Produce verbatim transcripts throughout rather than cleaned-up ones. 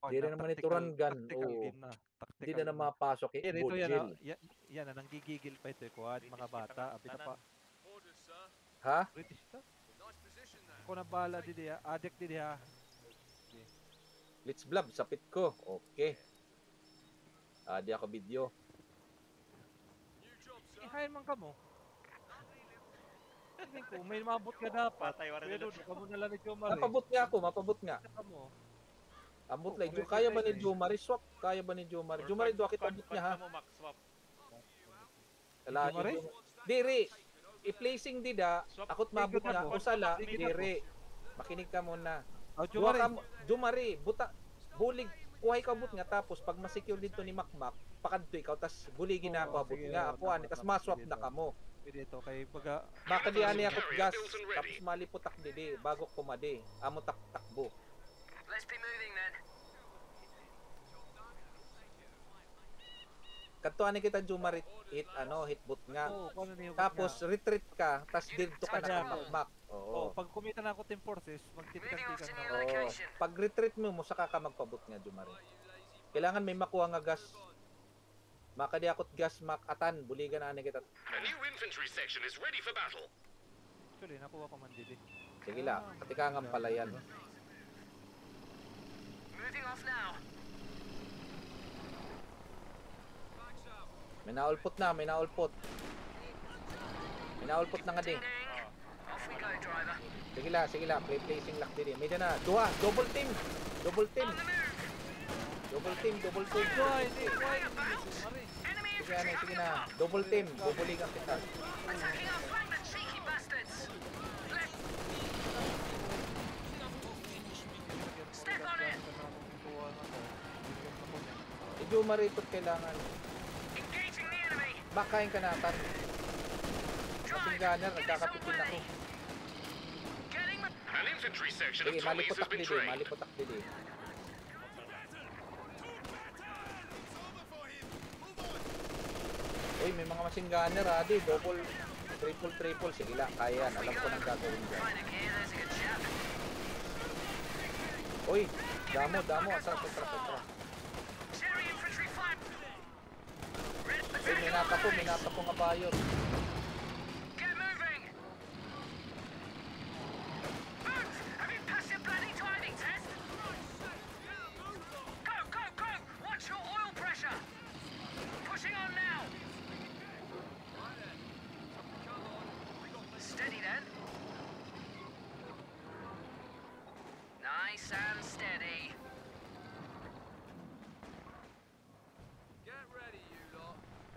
Di rin naman ito run gun. Oo. Di na na mapasok eh. Eh, dito yan, Bojil. oh. Yan, yan, ah, nanggigigil pa ito eh, kuhan, mga bata. Abi na pa. Ha? British ta? Ako na bala didi ha. Addict didi ha. Let's blab, sapit ko. Okay. Ah, di ako video. Ihayin man ka mo. Tingin ko, may mabot ka dapat. Pero di ka mo nalang ni Jomar eh. Mapabot nga ako, mapabot nga. Ambot Oh, lang. Kaya ba ni Jomar? Swap. Kaya ba ni Jomar? Jomar, do akit abot niya ha. Kala, diri. I-placing dida. Akot mabot nga. Usala, diri. Makinig ka muna. Oh, Jomari. Jomari, buta. Bulig. Kuhay ka abot nga. Tapos, pag masecure dito ni Makmak, pakadto ikaw. Tapos, buligin na ako abot nga. Apuan. Tapos, maswap na ka mo. Dito kay baga. Makadiani akot gas. Tapos, maliputak didi. Bago kumadi. Amo tak-takbo. Let's be moving then. Kantuan ni kita Jomar hit ano hit boot nga. Oh, tapos retreat ka, tapos dito ka na makmak. Oo. Oh, pag kumita na ako team forces, magtitikan-tikan na ako. Oo. Pag retreat mo mo saka ka magpabot nga Jomar. Kailangan may makuha nga gas. Makadiakot gas makatan, buligan na ani kita. A new infantry section is ready for battle. Actually, nakuha ko man dili. Sige la, katikangan pala yan. Moving off now. May naulpot na, may naulpot. May naulpot na nga din. Off we go, driver. Sige la, sige la, play placing lock din. May na, duha, double team. Double team. Double team, double team. Why, why? Sige na, sige na. Double team, bubuligan kita. Attacking our flank, the cheeky bastards. Left. Step on it. Si Jomar ikot kailangan. Engaging the enemy. Bakain ka natin. Kasing gunner, nagkakapitin ako. Getting the... An infantry section of Sige, Tommies has maliputak been dili, trained. maliputak dili. Uy, may mga masing gunner ha, di, double, triple, triple. Sige la, kaya yan. Alam ko nang gagawin dyan. Find a gear, there's a good chap. Uy, damo, damo, atras, atras, atras. Cherry infantry fire. Uy, minata ko, minata ko nga bayo. Get moving. Move! Have you passed your bloody timing test? Go, go, go! Watch your oil pressure. Pushing on now. Steady then. Nice and steady. Get ready, you lot.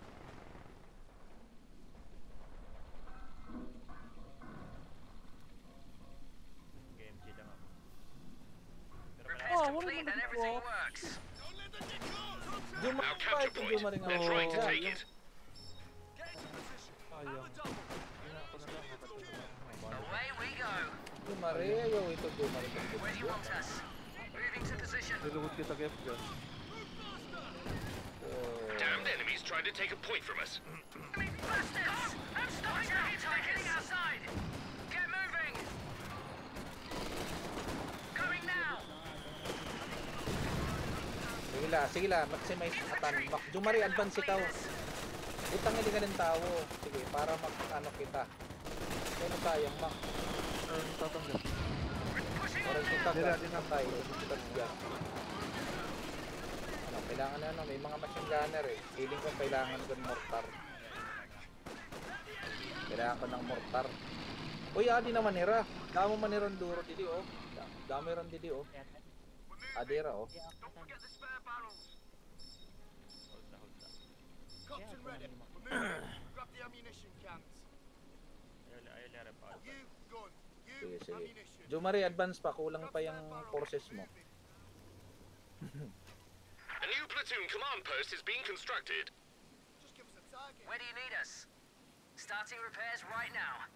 Repairs complete and everything works. Jomar, Our capture ito point. Jomar nga. They're trying to take it. Get into position. Sayang. Away we go. Jomar, ayaw ito Jomar. Where do you want us? Moving to position. Niluhod kita kay F J. Damned enemies trying to take a point from us. Enemy bastards! I'm stopping now! They're getting outside! Get moving! Going now! Sige la, sige la, maximize atan. Jomar, advance ikaw. Utang hindi ka ng tao. Sige, para mag-ano kita. Kaya sayang, Mak. Ayun, tatanggap. Pushing Oras on yung now! tagas, tayo. Kita siya. Ano, kailangan na ano, may mga machine gunner eh. Feeling ko kailangan ko ng mortar. Kailangan ko ng mortar. Uy, adi na manira. Damo maniron duro dili oh. Damo ron dili oh. Adira oh. Don't forget the spare barrels. Captain ready. We're moving. Grab the ammunition cans. You, gun. You, Sige, sige. ammunition. Jomar, advance pa. Kulang pa yung forces mo. A new platoon command post is being constructed. Just give us a target. Where do you need us? Starting repairs right now.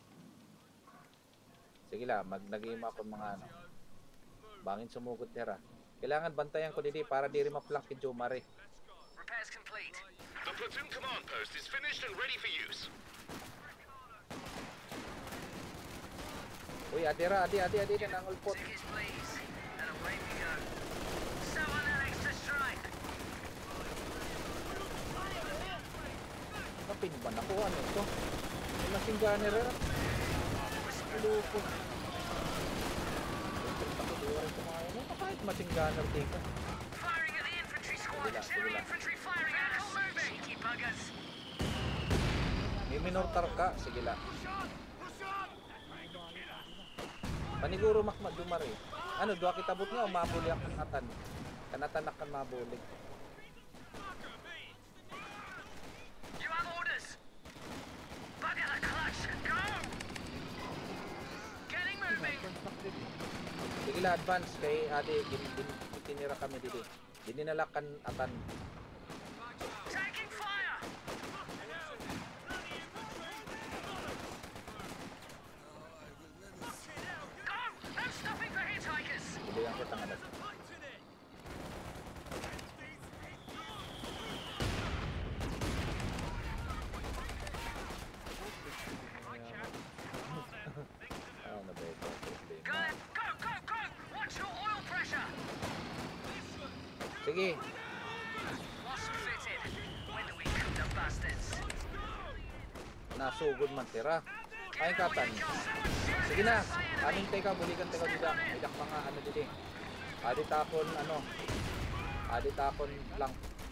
Sige la, mag-nagim ako ng mga ano. Bangin sumugod tira. Kailangan bantayan ko dito para di rin ma-flank kay Jomar. Repairs complete. The platoon command post is finished and ready for use. Uy, adira, adi, adi, adi, adi, nangulpot. Tickets please. And away we go. So on, Alex. akin ba nakuha nito? May machine gunner rin. Lupot. Kahit machine gunner dito. Firing at the infantry squad. Sige lang, sige Enemy lang. infantry firing at us. Cheeky buggers. May minortar ka, sige lang. Push on! Push on! Paniguro makma dumari. Ano, dua kitabot nga, umabuli ang atan. Kanatanak kan mabuli. You have orders. Bugger the clutch. Go. Getting moving. Sige lang, advance kay ade, din, din, tinira kami dito. Dininalakan atan. Taking fire. Go. No stopping for hitchhikers. Hindi lang kita ngalat. Ano ba ito? Go. Problema. Go. Go. Go. Watch your oil pressure. Sige. Lost fitted. When do we come to bastards? Nasugod man tira. Ay katan. Sige na. Aning teka, bulikan teka dito. Idak mga ano dito. Adi tapon ano. Adi tapon lang.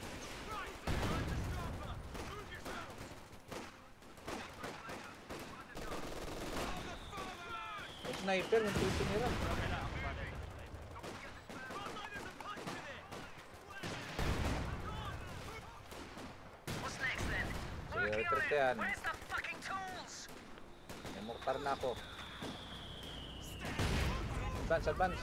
May sniper yung tuto nila. What's next then? Sige, Working on retreat it. yan. Where's the fucking tools? May mortar na ako. Advance, advance.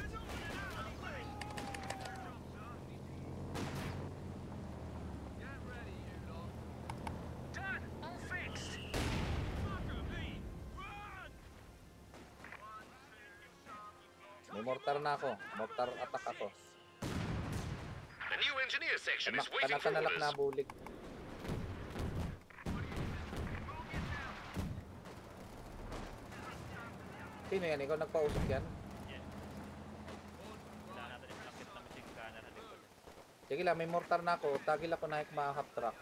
Done. All fixed. May mortar na ako. Mortar attack ako. The new engineer section is Tanak, waiting for tanatanalak na orders. bulig. Sino yan? Ikaw nagpausok yan? Sige lang, may mortar na ako. Tagil ako na mga half track.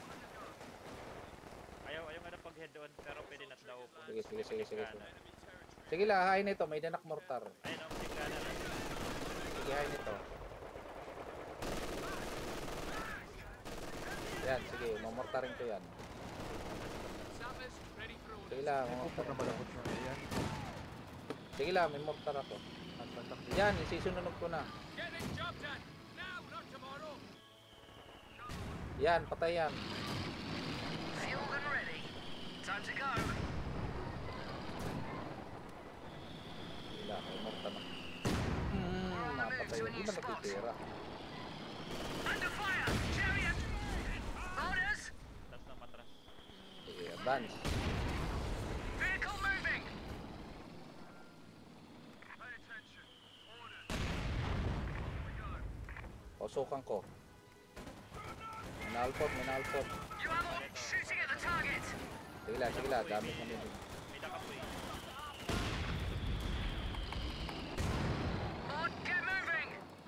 Ayaw, ayaw nga na pag-head on, pero pwede na daw po. Sige, sige, sige, sige. Sige, sige lang, hain nito. May danak mortar. Ayun, ang tingkana na. Sige, hain nito. Yan, sige. Mamortarin ko yan. Sige lang. Pupunta na malabot na yan. Sige lang, may mortar ako. Yan, isisunod ko na. Getting job done! Now, not tomorrow! Yan, patay yan. Fueled and ready. Time to go. Wala, may mortar na. Hmm, napatay. Hindi ba nagtitira? Under fire. Chariot. Orders. Tapos na matras. Sige, advance. Vehicle moving. Pasukan ko. Minalpot, minalpot. You have all shooting at the target. Sige lang, sige lang. Dami kami dun. May nakapoy. On, get moving.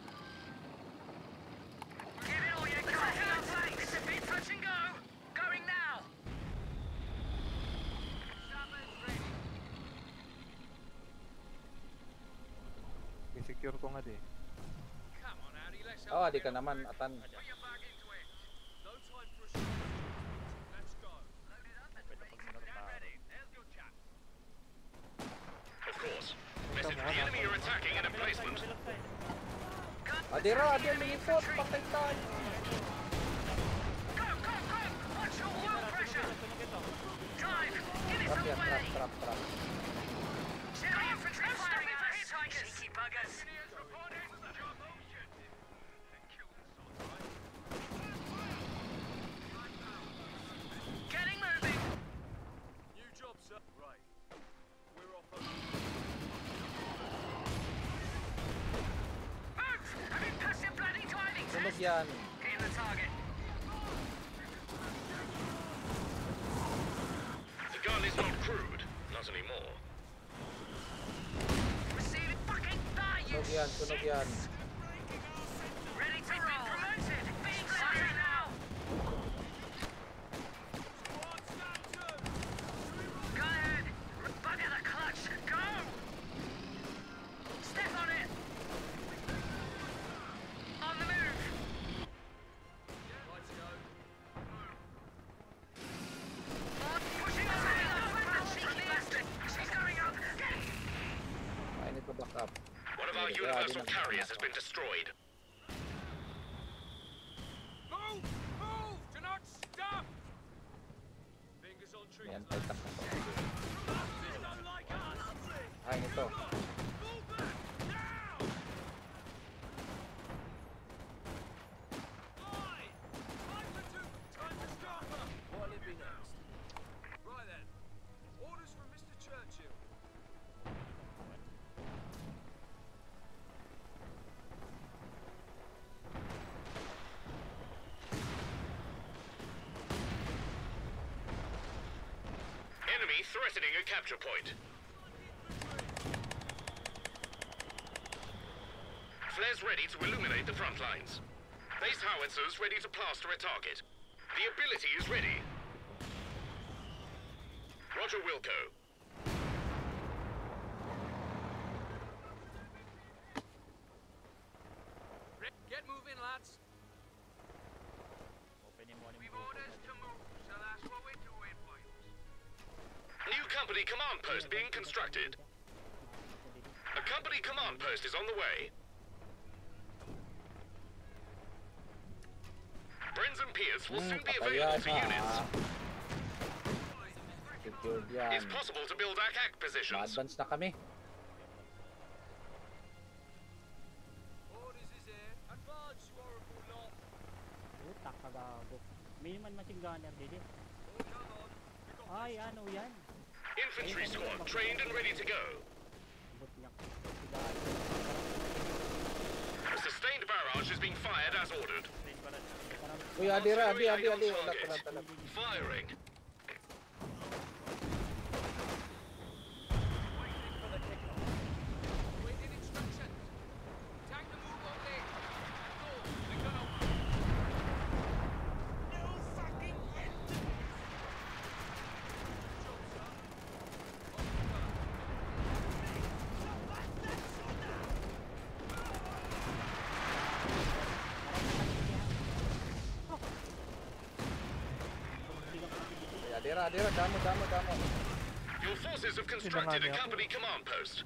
Give it all you got. It's a bit touch and go. Going now. I-secure ko nga di. Come on, Addy, let's Oh, di ka naman, atan. Put your back into it. No time for a shoot. Let's go. Of course. Message the enemy are attacking an emplacement. Adira, adi ang lingipot. Patay tayo. Go, go, go. Watch your oil pressure. Drive. Give it Trap some yan, trap, way. trap, trap. Enemy infantry firing at us. Cheeky buggers. Getting moving. New job, sir. Right. We're off on... Move. Having passed your bloody driving Sunog test. yan. Hitting the target. The gun is not crude. Not anymore. Receiving fucking die, you Sunog yan, sunog yan. Ready to roll. Promoted. Being clear now. personal carriers has been destroyed. Move! Move! Do not stop! Fingers on May triggers, anti-tank na to. Unlike us! Ay, nito. Move back! Now! Oi! Time for two! Time to stop her! What'll it be next? Right then. Orders from Mister Churchill. Enemy threatening a capture point. Flares ready to illuminate the front lines. Base howitzers ready to plaster a target. The ability is ready. Roger, Wilco. Get moving, lads. Open yung morning. We've orders to move, so that's what we're doing, boys. New company command post being constructed. A company command post is on the way. Brenz and Pierce will Hmm, soon be patay available yan, to units. ha. Secured yan. It's possible to build A C A C positions. Ma-advance na kami. Orders is here. Advance, you horrible lot. Puta, kagago. May man machine gunner, didi. Oh, come on. We got Ay, ano yan? Infantry squad trained and ready to go. Bot niya. Kagago. A sustained barrage is being fired as ordered. Train pala siya. Uy, adi, adi, adi, adi. Wala pa na talaga. Firing. waiting instructions. Time to move on lane. Go. The gun out. No fucking end. Job, sir. Uy, adi, adi, adi. Damo, damo, damo. Your forces have constructed a company command post.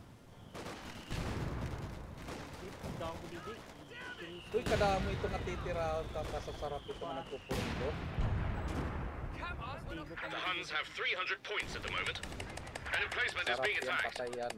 Daw ko didi. Uy, kadamo ito natitira. Kakasasarap ito na nagpupundo. Come on. We're not The Huns have three hundred points at the moment. An emplacement is Sarap being yan, attacked. patay yan.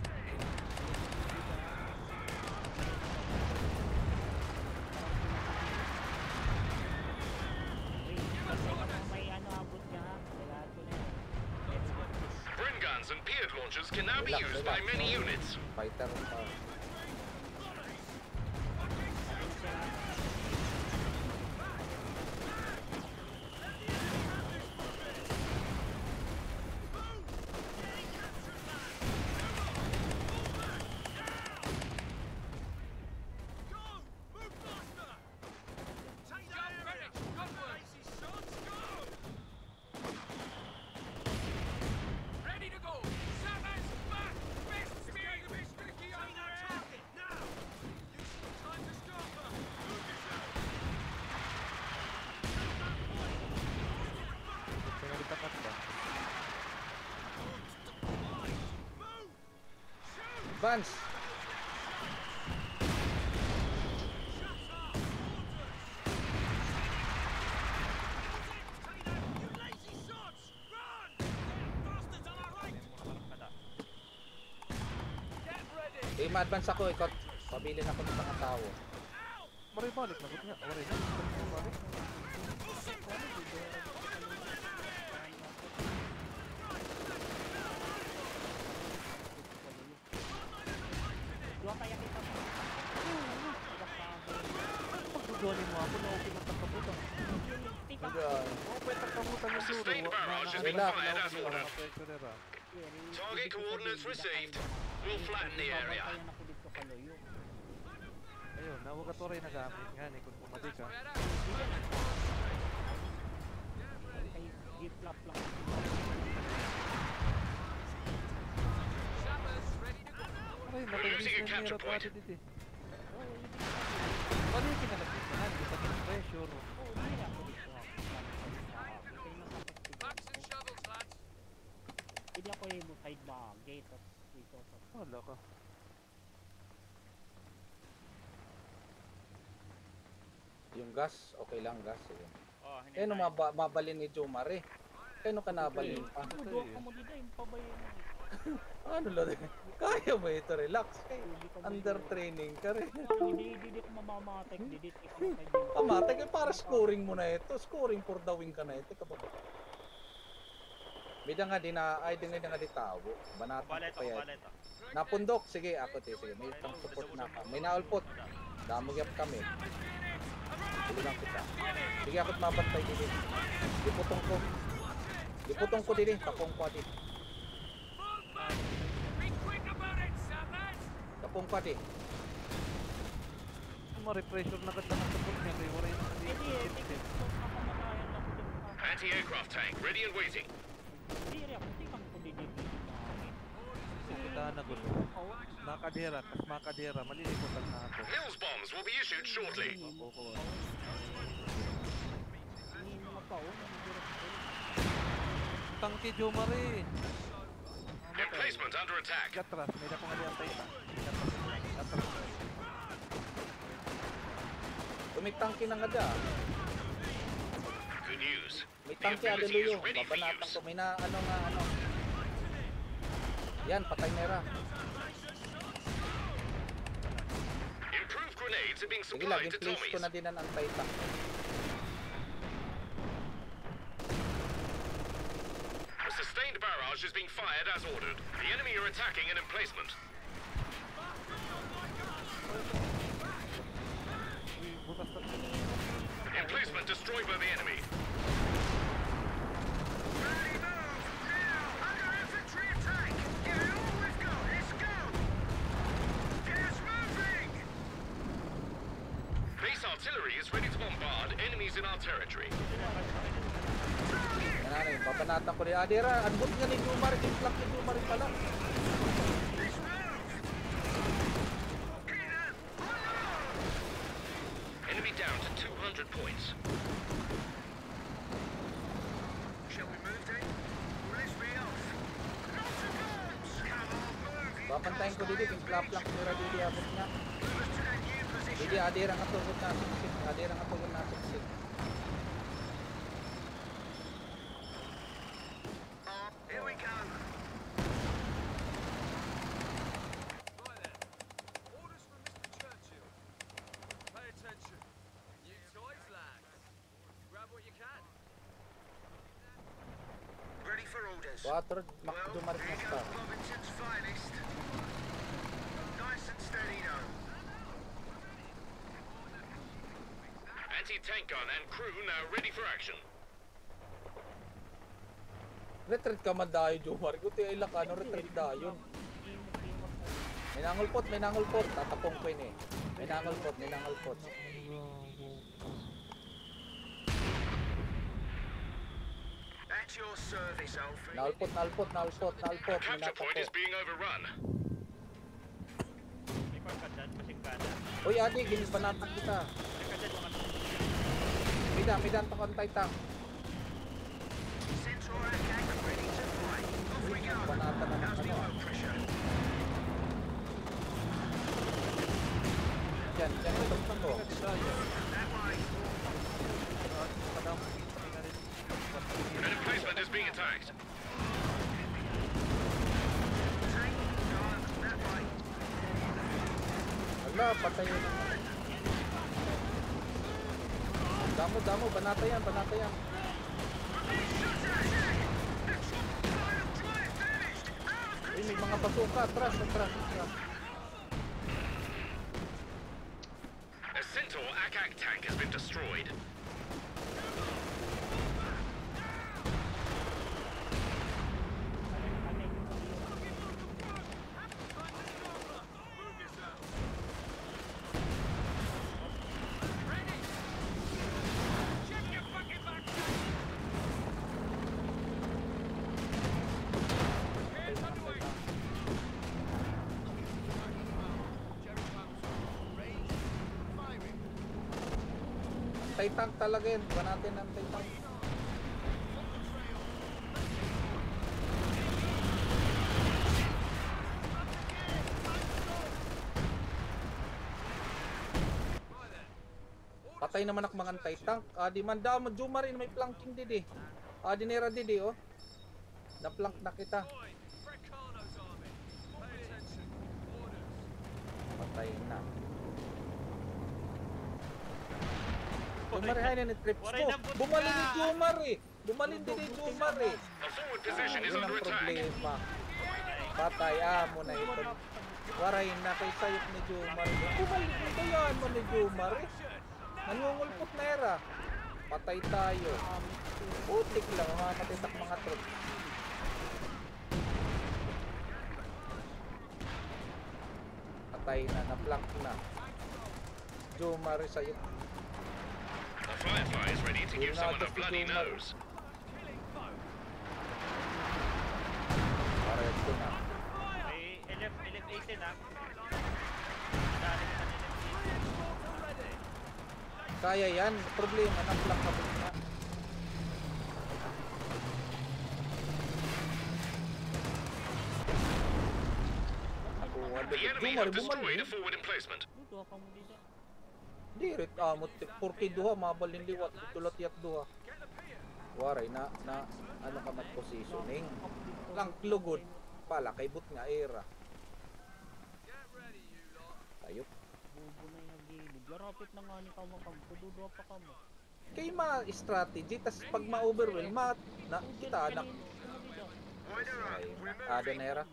Uy, kasi kung may ano abot niya ha. Kailangan ko na yan. Brin guns and Pied launchers can now be Relax, used by relax. many units. Fighter. Uh, ready to go. Sappers back. Best speed. Best tricky on that target now. Time to stop her. Move yourself. Pinalitakat ba? Move. Shoot. advance! You lazy sots. Run. Bastards on our right. Get ready. Eh, ma-advance ako. Ikot. Pabilin ako ng mga tao. Maray balik, nagot niya. Maray na. Balik. Dua kaya kita mo. Pagdudolin mo ako, na-open ang tagkabutan. Tika. Ayan. Open ang tagkabutan yung duro. Sustained barrage is being Relax. fired as ordered. Pressure Target coordinates received. We'll flatten the area. Kaya na ko dito kaloyo. Ayun, nawagat oray na gamit nga ni kung pumatik ka. Kay giplap lang. Sappers ready to go. Aray, We're losing a nakabis na capture nira point. pati dito eh. Paano yung kinalagpisahan? Di pa din pressure. Oo, hindi ako dito. Backs and shovels, lads. Hindi ako yung side ba, gate at dito. Wala ka. gas. Okay lang, gas. Sige. Oh, hindi Kaya no, tayo. maba, mabalin ni Jomare. Kaya no ka nabalin pa. Tudo ako mo dito, yung pabayan mo. Ano lang, kaya mo ito, relax. Kay, under training ka rin. Hindi, hindi ko mamamatek, hindi ko kayo. Pamata, kaya para scoring mo na ito. Scoring for the win ka na ito. Bida nga di na, ay di nga di nga di tao. Banatan Balet ko ako, kaya. balet ako. Napundok, sige, ako te, sige. May pang support na ka. May naulpot. Damugyap kami. Sige lang kita. Sige, ako't mabantay dili. Diputong ko. Diputong ko dili, kapong ko di. Be quick about it, Savage! Kapong ko di. Ma-repressure na ganda ng support niya. Kaya wala yung Hindi, hindi ko makamatayan ako dito. Anti-aircraft tank ready and waiting. Hindi, rin ako, hindi kami ko dito. kita na gulo. Makadera, kas makadera, malilikutan na ako. Mills bombs will be issued shortly. Oo. Hindi mo magpaon, hindi ko Tangki Jomare. Emplacement under attack. Gatras, may na kong aliantay na. Gatras, gatras. Tumitangki na nga dyan. Good news. May The tangke, ability aleluyo. is ready for Babanatan use. ko. May na, ano nga, ano. Yan, patay nera. Improved grenades are being Sige lang, supplied to in-place ko Tommies. na din ang anti-tank. A sustained barrage is being fired as ordered. The enemy are attacking an emplacement. Uy, butas na. Emplacement destroyed by the enemy. Ready, move! Now! Under infantry attack! Give it all we've got! Let's go! Get us moving! Base artillery is ready to bombard enemies in our territory. Yan na, yun. Babanatan ko din. Adira, unboot nga ni Jumar. Inflak ni Jumar pala. Let's move! Peter! Enemy down to two hundred points. Shall we move then? Or let's be off? Not to bombs! Come on, move! You Babantayin ko dili. Inflak lang nira dili. Abot na. move us to that new position. Dili, adira nga tugot na. Siksik. Adira nga tugot na. Siksik. Oh, here we go. Right then. Orders from Mister Churchill. Pay attention. New toys, lads. Grab what you can. Ready for orders. Quatro, Mac Well, Jumar here na goes Bovington's finest. Nice and steady though. Anti-tank gun and crew now ready for action. Retreat ka man dayo, Jumar. Guti ay laka. Ano retreat dayon? May nangulpot, may nangulpot. Tatapong ko yun eh. May nangulpot, may nangulpot. At your service, Alfred. Nalpot, nalpot, nalpot, nalpot. May Capture point natako. is being overrun. May pagkadaan, masingkada. Uy, adi, ginibanatan kita. Nagkadaan mga Mida, mida ang takantay tank. Central attack ready to fight. Off we go. Banatan na ng How's the ano. oil pressure? Yan, yan ang tank ko. That way. An emplacement is being attacked. Tank, go. That way. Ala, patay yun. Damo, damo, banata yan, banata yan. Uy, may mga basuka, atras, atras, atras. A Centaur A C A C tank has been destroyed. Anti-tank talaga yun. Banatin ang anti-tank. Patay naman ak mga anti-tank. Ah, di man daw, Juma rin, may planking didi. Ah, dinera didi, oh. Na-plank na kita. Oi, Frecano's army. Pay attention. Orders. Patay na. Jumar, hay na ni trips Waray ko. na butya. Bumalin ni Jumar eh. Bumalin din ni Jumar eh. Our forward position is Yun under ang attack. problema. Patay, ah, mo na ito. Waray na kay sayop ni Jumar. Bumalin ito yan mo ni Jumar eh. Nangungulpot na era. Patay tayo. Putik lang, mamatitak mga troops. Patay na, na-plank na. Jumar sayop. The Firefly is ready to give someone a bloody nose. Para ito na. May L F eighteen ah. Dali na L F eighteen. Kaya yan, problema ng plank na na. The enemy have destroyed a forward emplacement. Duwa ka mo dito. Di rit amot forty duha mabalin liwat tulot yat duha. Waray na na ano ka mat positioning. Lang lugod pala kay but nga era. Get ready, you lot. Tayo. Bubo na yung nagilid. Larapit na nga ni ka mo kam. Kududuwa pa ka mo. Kay ma strategy tas pag ma-overwhelm ma na kita anak. Ay, ada na era.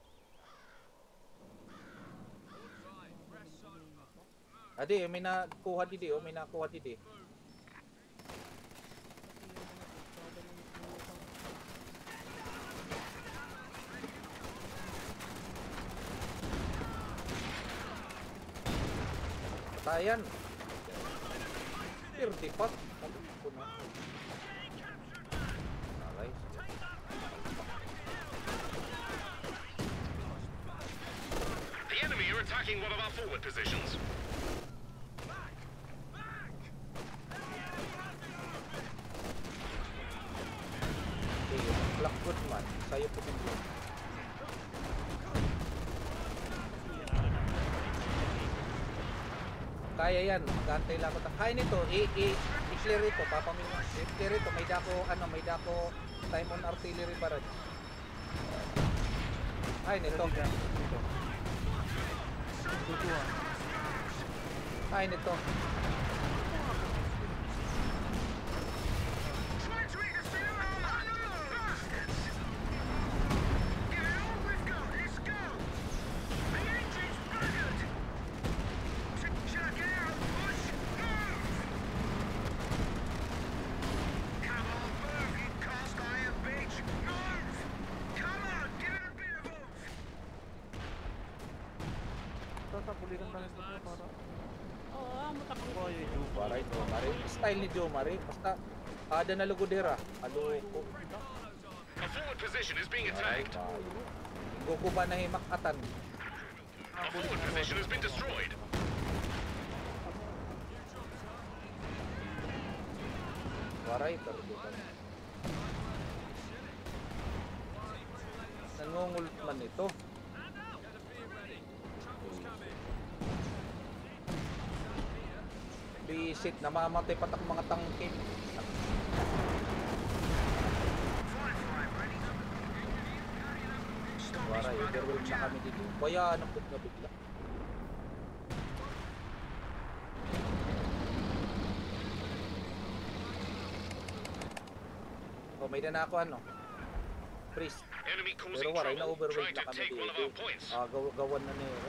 Adi, may nakuha didi, oh, may nakuha didi. Patayan. thirty pat. Alright. The enemy are attacking one of our forward positions. Blackwood man, sayo po din. Kaya yan, mag-antay lang ako. Kaya nito, i-clear ito, papamilya. I-clear ito, may dako, ano, may dako time on artillery barrage. Kaya nito. Kaya nito. Try to eat us through our bastards! Give it all we've got, let's go! The engine's buggered! Check it out, push, move! Come on, move, you cast iron bitch! Move! Come on, give it a bit of oomph! Tatapulikan lang ito para. Oo, ah, matakbo. Oh, yung Juma. Waray, Jomari. Style ni Jomari. Basta, ada na lugodera. Aloko. Our forward position is being Waray, attacked. bayo. Guguba na himakatan. Our forward position has been destroyed. Waray, perdukan. Nangungulot man ito. Bisit, namamatay patak mga tangke. Waray, overwhelm na kami dito. Kaya napot na bigla. Oh, may na ako ano. Priest. Enemy Pero causing waray na trouble, overwhelm trying na to kami take one of dito. our points. Ah, gaw gawan na niya.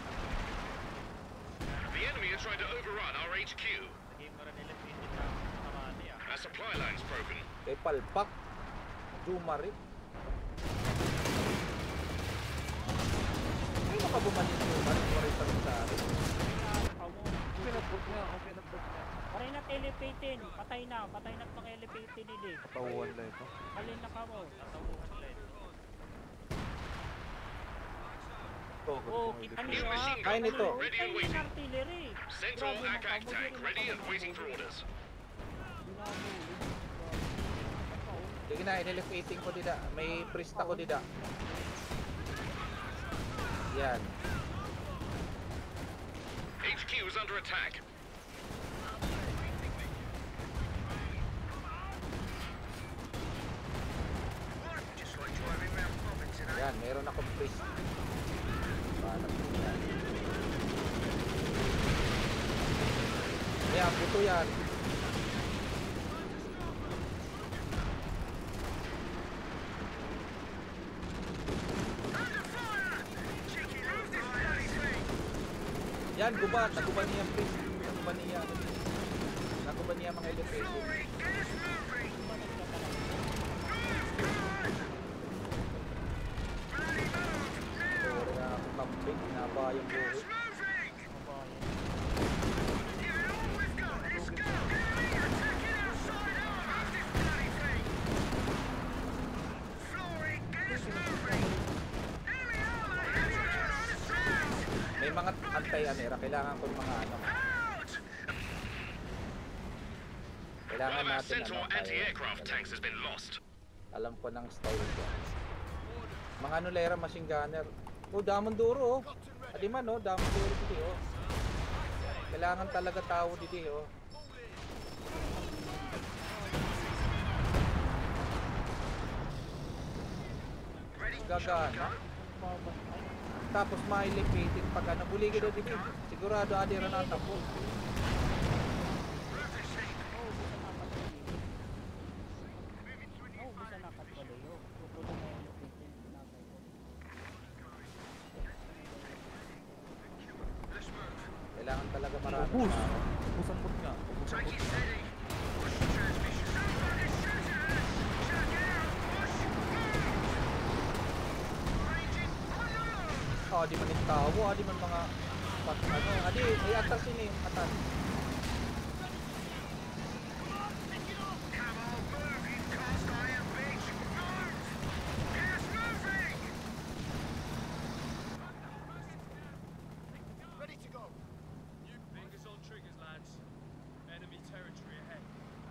The enemy are trying to overrun our H Q. Hindi mo rin L F eighteen na kamali ah. Our supply line's broken. Kay Palpak. Jumari. Ay, makabumalik Jumari. Waray pa rin sa akin. Pinag-book niya, okay pinag-book niya. Paray na L F eighteen. Patay na. Patay na itong L F eighteen nili. Tauhan lang ito. Alin na ka mo. Natawuhan lang ito. Oo, kita New niyo ah. machine Kaya gun nito. ready Time and yung waiting. artillery. Centaur Grabe, A C A C nakabog tank yun, ready and nakabog. waiting for orders. Sige na, N L F eighteen ko dida. May priest ako dida. Yan. H Q is under attack. Yan, meron akong priest. Paano yan? Yan, buto yan. Yan, gubat. Naguban niya ang priest. Naguban niya. Naguban niya mga elevation. Sorry na ako camping. Hinaba yung buhay. May mga anti-anera. Kailangan ko ng mga ano. Kailangan One of our natin Centaur ano, anti-aircraft tayo. tanks has been lost. Alam ko ng style ko. Mga anulera machine gunner. Oh, damon duro oh. Adiman oh, damon duro dito oh. Kailangan talaga tao dito oh. Gagana. Tapos mailipitin pag ano, buligid na dito. Sigurado adira na tapo. Kailangan talaga marami. Ubus! Ubus ang bot nga. Ubus ang bot nga. Oh, di man yung tao, ah, di man mga pat, ano, adi, may atas ini, atas. Fingers on triggers, lads. Enemy territory ahead.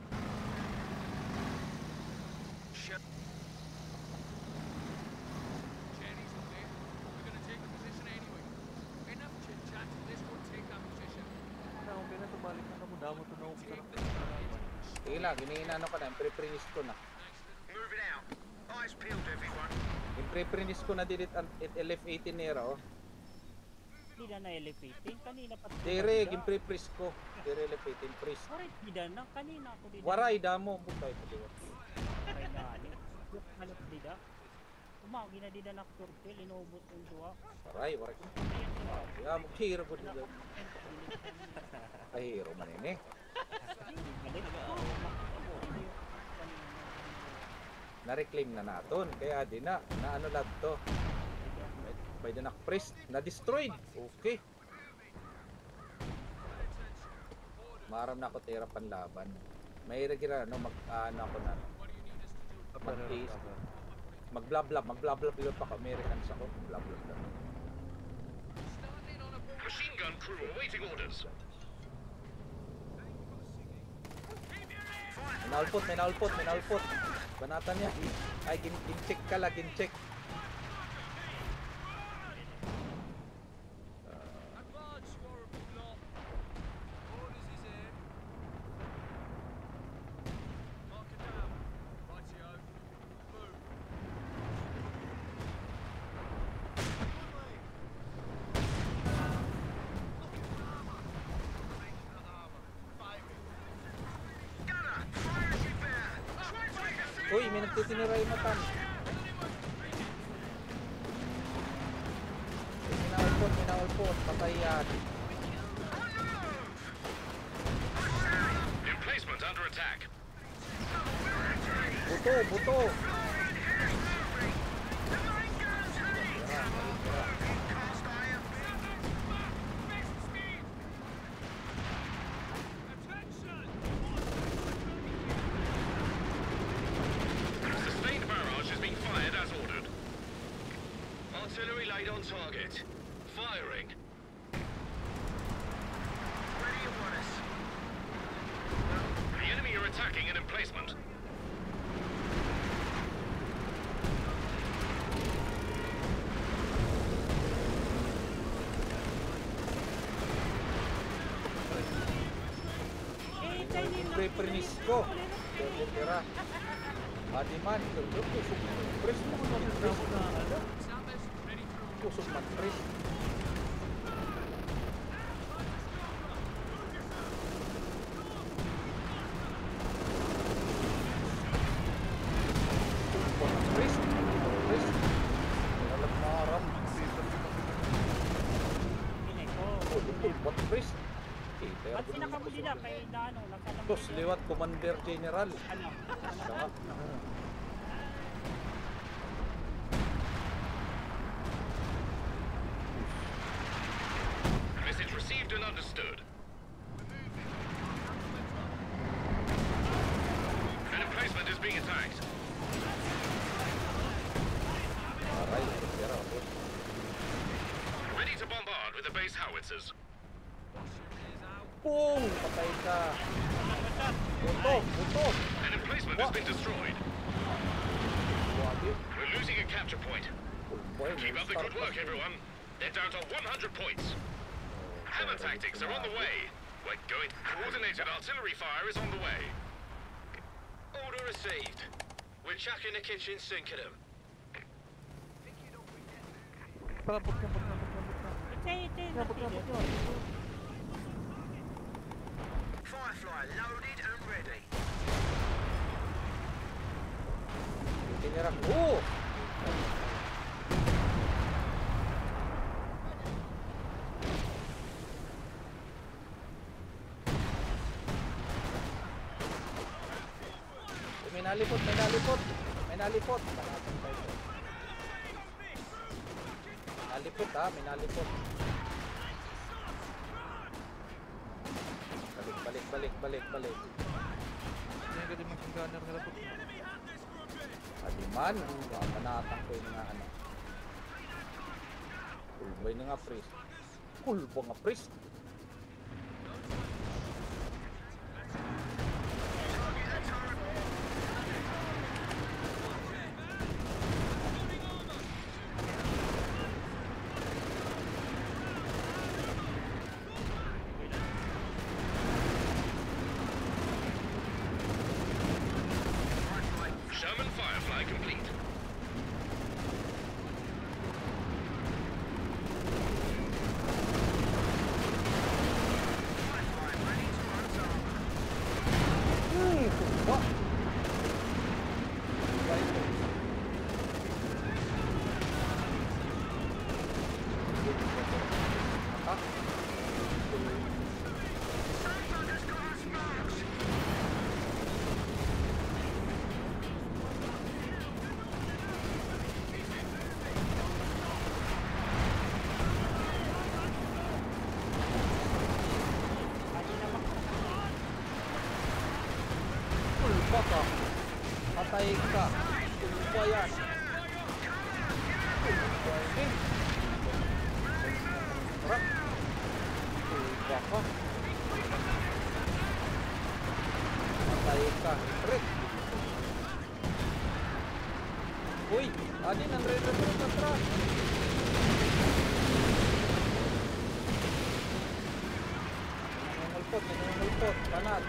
Jenny's up there. We're gonna take the position anyway. Enough chit chat. Let's go take that position. Na, okay na, tumalik na kamo. Damo to na ubus na. Sige lang, giniinano ko na, pre-prinis ko na. Move it out. Eyes peeled, everyone. Pre-prinis ko na dito ang L F eighteen nera oh. Hindi na na-elevating. Kanina pa. Dire, gin-pre-pris ko. Dire L F eighteen priest. Waray, hindi na. Kanina ako dito. Waray, damo, butay ko diwa. Waray na ani. Buk halot dida. Umagi na dida nak turpil. Inubos yung duwa. Waray, waray. Ya, maghiro ko dito. Ay, hero man ini. Na-reclaim na naton. Kaya di na, na ano lang to. By the knock priest, na-destroyed. Okay. Maram na ako tira panlaban. May regular ano, mag ano ako na. Mag-ace. Mag-blablab, mag-blablab yun pa ka-Americans ako. Blablab lang. Machine gun crew awaiting orders. May naulpot, may naulpot, may naulpot. Banatan niya. Ay, gin- gin-check ka lang, gin-check. Advance, horrible lot. Orders is here. Mark it down. Rightio. Move. Gunner, fire as you bear. Try to make a thing. Uy, may nagtitinira yung matan. May naulpot, may naulpot. Patay yan. Emplacement under attack. Buto, buto. Sustained barrage is being fired as ordered. Artillery laid on target. Firing. Where do you want us? The enemy are attacking an emplacement. Eh, Chinese na. Pre-prinis ko. Tira. Adi man, kusog man. Press mo man, press na. Kusog man, press. Press, press. Walang maram. Pinay ko. Oh, luto, what press? Eh, kaya Ba't pinakabuli na kay na ano, nasa lang. Tos, liwat, Commander General. Ano? Saka, Message received and understood. An emplacement is being attacked. aray, pera ako. Ready to bombard with the base howitzers. Boom! Patay ka. Buto, buto. An emplacement has been destroyed. Buwagi. We're losing a capture point. Oh boy, Keep may up the start good pa work, siya. everyone. They're down to one hundred points. Hammer tactics are on the way. We're going. Coordinated artillery fire is on the way. Order received. We're chucking the kitchen sink at them. Tara, put ka, put ka, put ka, put ka. Ito, ito, Put ka, put ka, put ka. Firefly loaded and ready. Tinira ko. Oh! May nalipot, may nalipot. May nalipot. Nalipot ha, may nalipot. Balik, balik, balik, balik, balik. Hindi ka din mag-gunner nila put. Adi man, manatang ko yung nga ano. Kulbay na nga priest. Kulbo nga priest. Sherman Firefly complete. Firefly ready to unarm. Hmm, kulbo. Kulbay ko. Ha? Somebody's got us marked. Kulba ka. Patay ka. Kulba yan. Kulba yan. Harap. Kulba ka. Patay ka. Trip. Uy! Adin, ang re-return na truck. Nangungalpot, nangungalpot. Panat.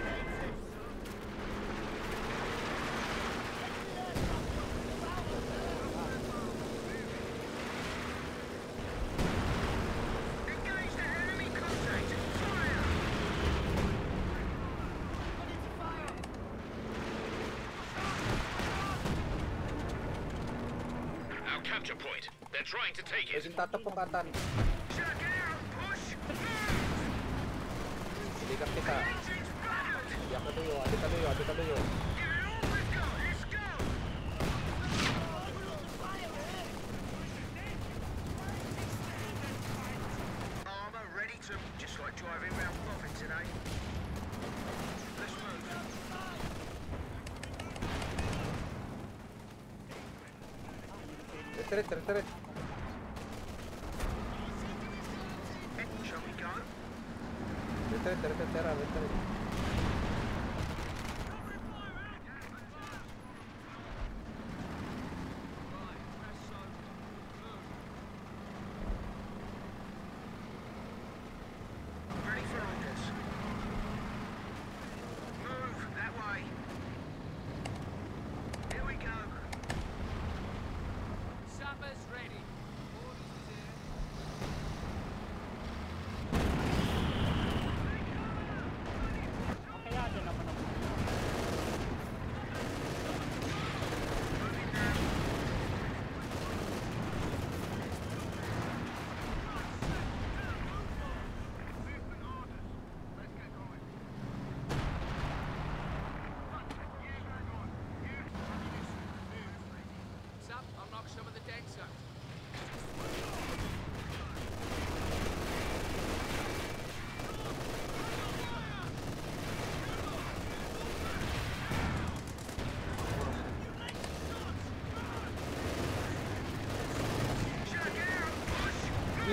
Engage the enemy contact. Fire! Our capture point. They're trying to take it. Pwedeng tatapokatan. Check it out. Push. Siligang kita. Engines buggered. Hindi ako tuyo, adi ka tuyo, adi ka tuyo. Give it all we've got. Let's go. Armor ready to... Just like driving round Boffin today. Let's move. Retreat, retreat. Shall we go? Retreat, retreat, tera, retreat. Ready for orders. Move that way.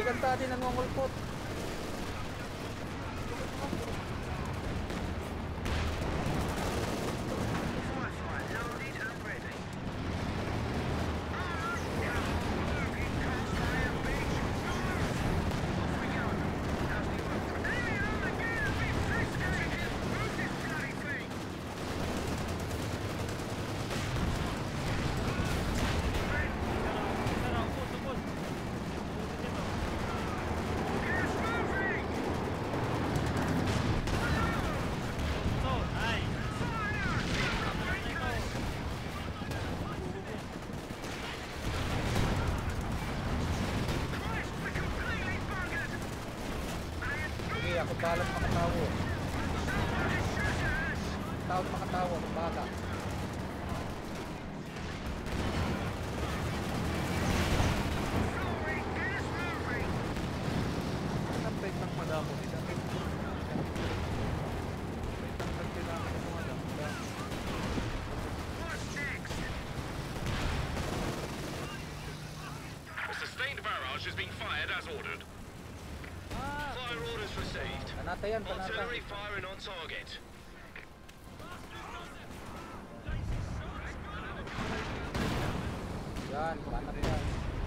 ganda din nangungulpot. Firefly loaded and ready. Tara, ubos, ubos. Ubos dito. Ito, ay. Ito. Sige, ako balat makatawo. Tawag makatawo, bahala. Nampay lang pala ako nila. May tangkad kailangan ng mga dam. A sustained barrage is being fired as ordered. Fire orders received. Panata yan, panata. Artillery firing on target. Yan, panat yan.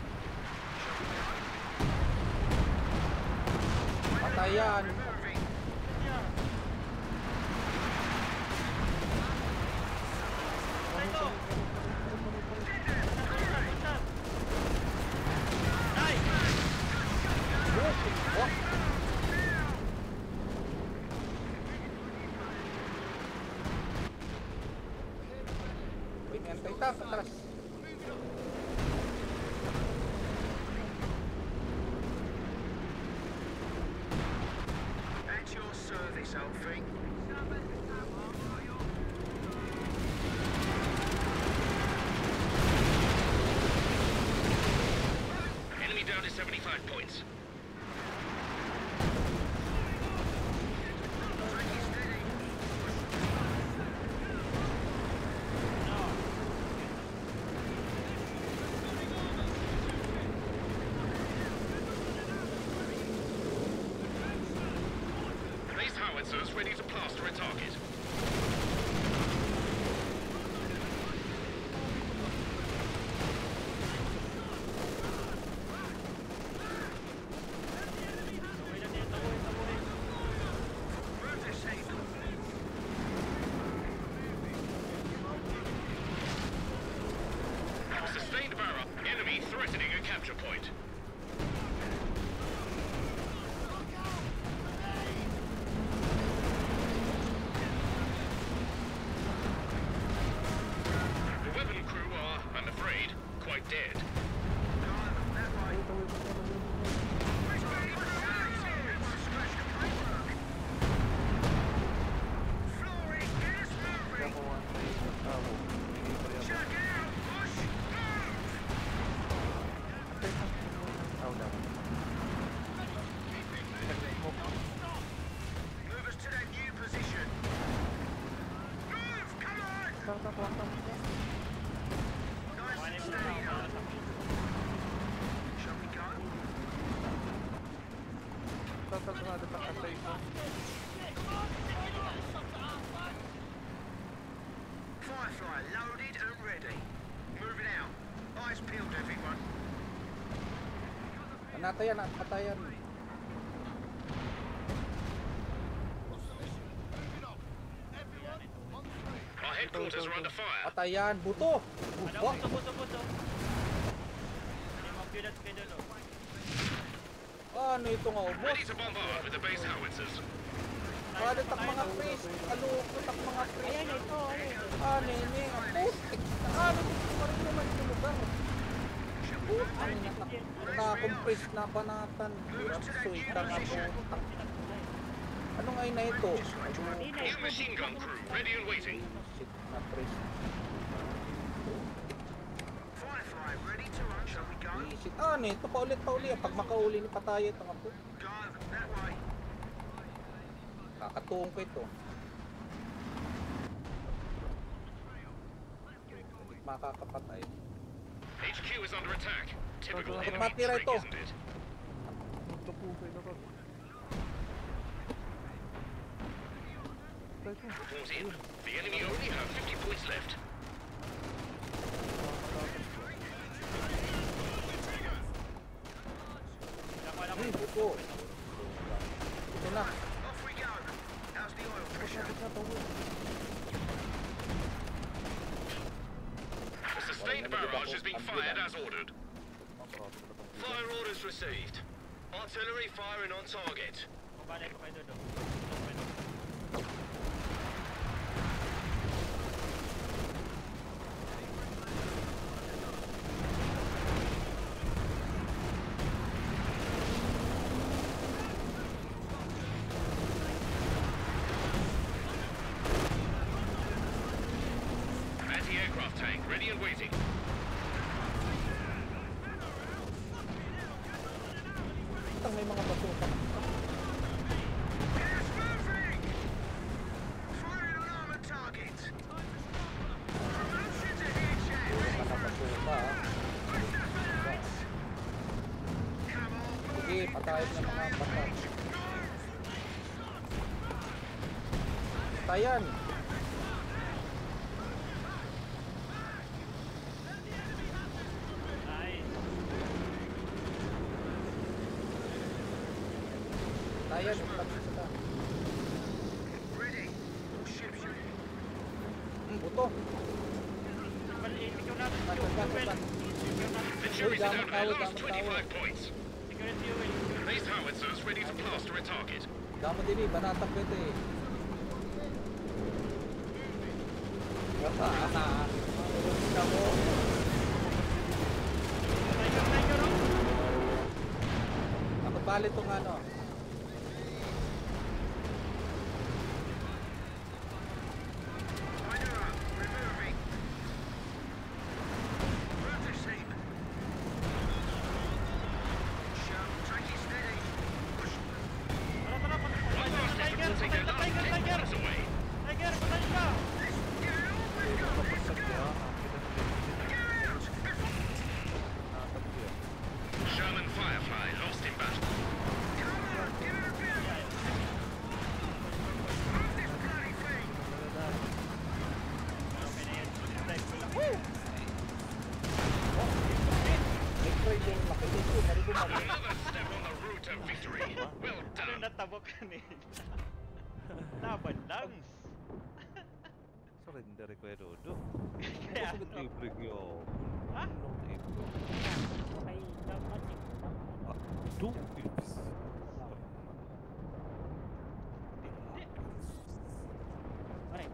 Patay yan. Ito. Ay! Oh, oh. Uy, may anti-tank, atras. At your service, old thing. Enemy down to seventy-five points. These howitzers ready to plaster a target. Taboy lang yan, taboy, taboy. Move this heat. Sustained barrage. Enemy threatening a capture point. The weapon crew are, I'm afraid, quite dead. Flooring, get us moving. Ako ang may tao. Hindi pa rin ako. Check it out, push, move. Tao lang. Move us to that new position. Move, come on. Nice and steady now. Shall we go? Tatagada pa katay ko. Firefly loaded and ready. Moving out. Eyes peeled, everyone. Panata yan, at patay yan. Our headquarters are under fire. Patay yan, buto. Ano, Buto. buto, buto, buto. May mga pilat kayo doon, oh. Ano ito nga, ubos? Ready to bombard with the base howitzers. Palit ang mga face. Kalukot ang mga face. Ayan, ito, ano. Ano ini? Ang putik. Ano dito pa rin naman yung lugar. Putang ina. Nakakompress na panatan. Hirap suita nga po. Ano nga na ito? New machine gun crew ready and waiting. Shit, na-press. Firefly ready to run. Shall we go? Shit, ano ito? Paulit paulit. Pag makauli ni patay ito nga po. Go, that way. Kakatuong ko ito. Makakapatay. H Q is under attack. Typical Bakit enemy matira trick, ito? isn't it? Napusay na kami. Tayo ko. Wall's in. The enemy only have fifty points left. Wala ko Ay, buto. Ito na. Off we go. How's the oil pressure? A sustained barrage is being fired as ordered. Fire orders received. Artillery firing on target. Kubalay ko kayo doon. Anti-aircraft tank ready and waiting. Itang may mga basuka. Gas moving! Firing on armored target. Promotion to here, Chad. Nakabasuka ah. Push the fence! Come on, Sige, patayin ng mga batas. Patayan! Nice. Patayan, patayan sa ta. ready. All ships ready. Hmm, buto. Well, ikaw na. Saan, saan, saan, Fuel. saan? Ikaw na. Venturi's Uy, down damang to their tawid, last damang twenty-five tawid. points. Ikaw na fuel. These howitzers ready to plaster a target. Damo din eh, banatang pwede eh. Gata, aha. Ang mo. Tiger, tiger, oh. Ako bali itong ano. Fire up. Removing. Rotor seam. Show. Take it steady. Push. Tara, tara, patay ka, Blasters tiger, reporting patay their ka, last tiger, ten tiger. points away. Tiger, patay ka. Let's get it on. Let's go. Let's go. Get out. Sherman Firefly lost in battle. Come on. Give it a bit. Move this bloody thing. Okay na yan. Dive ko lang. May trade yung makinig ko. Marigo marigo. Another step on the route to victory. Well Ano done. natabok kanina? Laban lang. Surrender ko yung Dodo. Kaya Bakit ano? ibrig yun? Ha? Long ibrig. Okay, dapat eh. Ah, two pips. Pare,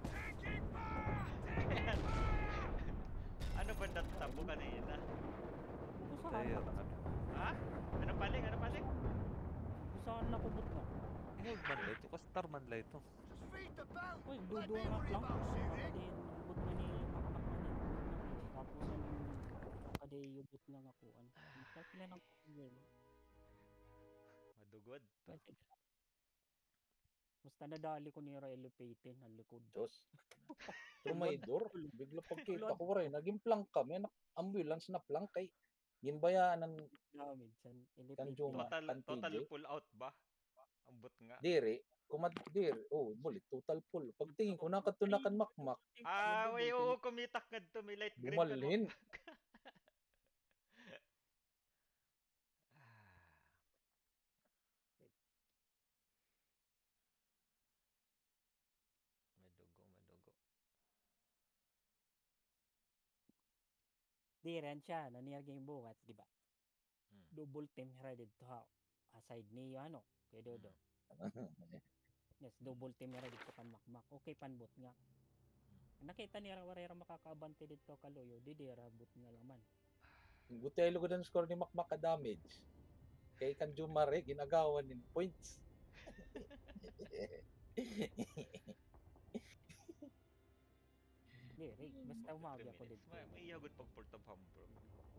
Ano ba natabok kanina? usahan Tayo, na. ano? Ha? Ano paling? Ano paling? Usahan na kubot na. Hold man lang ito. Kastar man lang ito. Uy, dudungat lang. Kadi yubot na ni Makmak na ni. Tapos ang kadi yubot na nga kuan. Pila ng girl. Madugod. Pwede na. Basta nadali ko ni elevated ang likod. Diyos. Trumaydor. Bigla pagkita ko rin. Naging plank kami. Nak- Ambulance na plank kay ginbayaan ng Damage sa elevated. Kanjuma. Total, Kan total T J. pull out ba? Ang but nga. Diri. Kumad diri. Oh, bulit. Total full. Pagtingin ko nakatunakan makmak. Ah, way, oo, kumitak nga to. May light green ka Bumalhin. Ah. Madugo, madugo. Di rin siya, naniyag yung buhat, di ba? Hmm. Double team ready to ha. Aside ni ano, kay Dodo. Yes, double team ready to kan makmak. Okay panbot nga. Nakita niya warera makakaabante dito kaluyo, di dira but nga laman. Buti ay lugod ang score ni Makmak ka damage. Kay Kanjuma rin, ginagawan ng points. Di, Rick, basta umagi ako minutes. dito. May, may iyagot pag Port of Hamburg.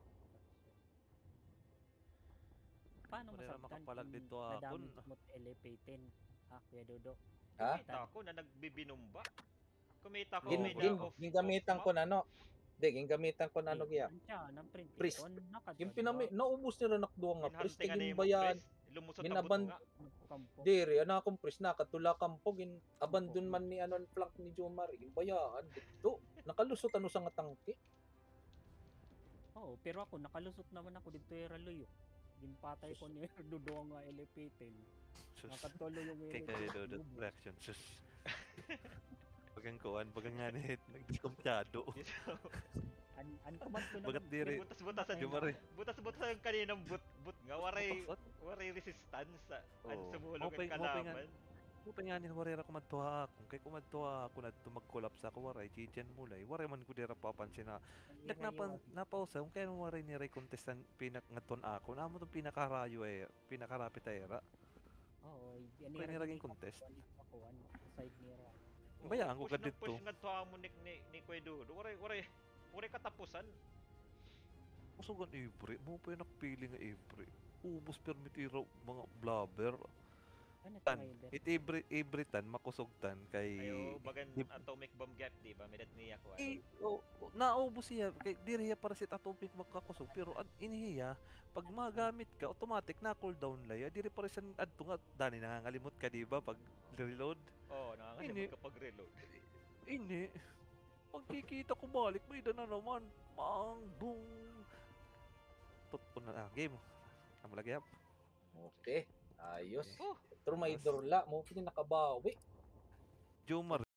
Paano Wala na masabtan makapalag kung dito, ah, nadamage kun. mo elevated? Ah, Kuya Dodo. Ha? Kumita ako na nagbibinumba. Kumita ko Gin, may gin, off. gingamitan ko na no. Hindi, gingamitan ko na ano Di, kaya. ano siya, ng print. Priest. On, nakad Yung ka, pinami, diba? naubos nila nakduwa nga. Priest, Pinhante nga na tiging yung bayan. priest. Lumusot Min ang aban- buto nga. Kampo. Diri, ana kumpres na katula kampog in abandon man ni anon flank ni Jomar. Yung bayaan dito. Nakalusot ano sa nga tangke. Oo, pero ako nakalusot naman ako dito era loyo. Ginpatay ko ni Dudo nga elevated. Sus. Nakatuloy yung Kay kayo elevated. dodot reaction. Sus. Bagang kuan, bagang nga ni nagdiskumpyado. An an command ko Bagat naman. diri. Butas-butasan Yung mare. Butas-butasan yung kaninang but but nga waray Butasot? waray resistance sa Oo. an sumulog Mopay- ang mopay nga. kalaban. Mupay nga ni warera kumadtuha ako. Kay kumadtuha ako na tumag-collapse ako waray chichen mulay. Waray man ko dira papansin na Dak napan napausa kung kaya mo rin ni contestan pinak ngaton ako na mo tong pinakarayo eh pinakarapit ay era. Oo, yan Kaya era niraging ginawa contest. Ako ano, side nira. Bayaan ko Push ka ng dito. Push nga tuwa mo ni ni, ni Kuya Dudo. Waray waray waray katapusan. Usugan Ibre, mo pa yung nakpili nga Ibre. Ubus permit iraw mga blabber. Ano to Tan, Raider? it Ibre Ibre tan makusugtan kay Ayo bagan Di- atomic bomb gap di ba? Medat niya ko. Eh, oh, naubos siya kay diri ya para si atopic magkakusog pero ad inihiya pag magamit ka automatic na cooldown laya diri para sa adto nga dani nangangalimot ka di ba pag reload. Oh, Ini. nakakalimot kapag reload. Ini. Pagkikita ko balik, may na naman. Mang boom. Tutun na ah, game. Amo lagi up. Okay. Ayos. Oh. Pero may dorla mo, hindi nakabawi. Jomar